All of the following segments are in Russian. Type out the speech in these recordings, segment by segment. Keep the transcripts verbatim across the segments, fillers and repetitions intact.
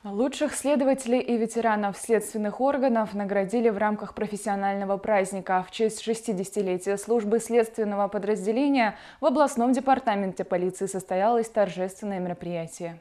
Лучших следователей и ветеранов следственных органов наградили в рамках профессионального праздника. В честь шестидесятилетия службы следственного подразделения в областном департаменте полиции состоялось торжественное мероприятие.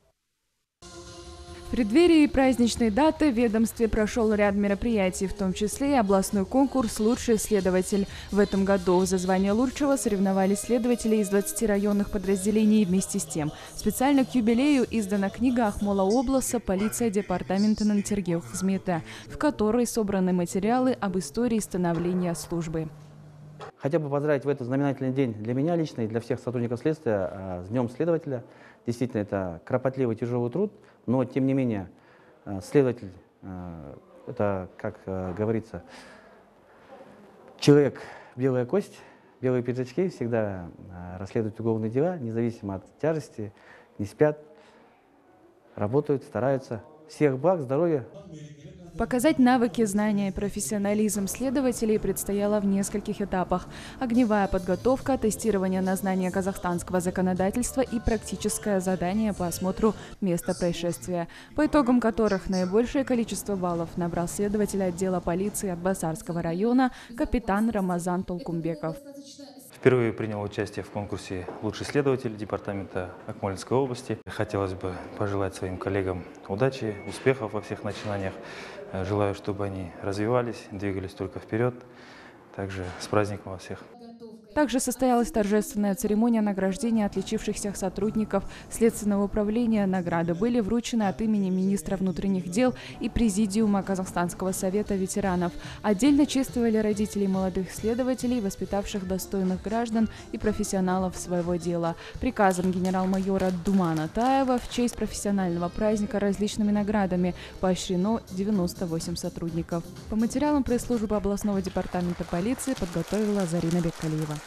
В преддверии праздничной даты в ведомстве прошел ряд мероприятий, в том числе и областной конкурс «Лучший следователь». В этом году за звание лучшего соревновались следователи из двадцати районных подразделений. Вместе с тем, специально к юбилею издана книга Ахмола обласа «Полиция департамента Нантергех-Хзмета», в которой собраны материалы об истории становления службы. Хотел бы поздравить в этот знаменательный день для меня лично и для всех сотрудников следствия с Днем следователя. Действительно, это кропотливый, тяжелый труд, но, тем не менее, следователь, это, как говорится, человек белая кость, белые пиджачки, всегда расследуют уголовные дела, независимо от тяжести, не спят, работают, стараются. Всех благ, здоровья. Показать навыки, знания и профессионализм следователей предстояло в нескольких этапах. Огневая подготовка, тестирование на знание казахстанского законодательства и практическое задание по осмотру места происшествия, по итогам которых наибольшее количество баллов набрал следователь отдела полиции Атбасарского района капитан Рамазан Толкумбеков. Впервые принял участие в конкурсе «Лучший следователь» департамента Акмолинской области. Хотелось бы пожелать своим коллегам удачи, успехов во всех начинаниях. Желаю, чтобы они развивались, двигались только вперед. Также с праздником вас всех! Также состоялась торжественная церемония награждения отличившихся сотрудников Следственного управления. Награды были вручены от имени министра внутренних дел и Президиума Казахстанского совета ветеранов. Отдельно чествовали родителей молодых следователей, воспитавших достойных граждан и профессионалов своего дела. Приказом генерал-майора Думана Таева в честь профессионального праздника различными наградами поощрено девяносто восемь сотрудников. По материалам пресс-службы областного департамента полиции подготовила Зарина Беккалиева.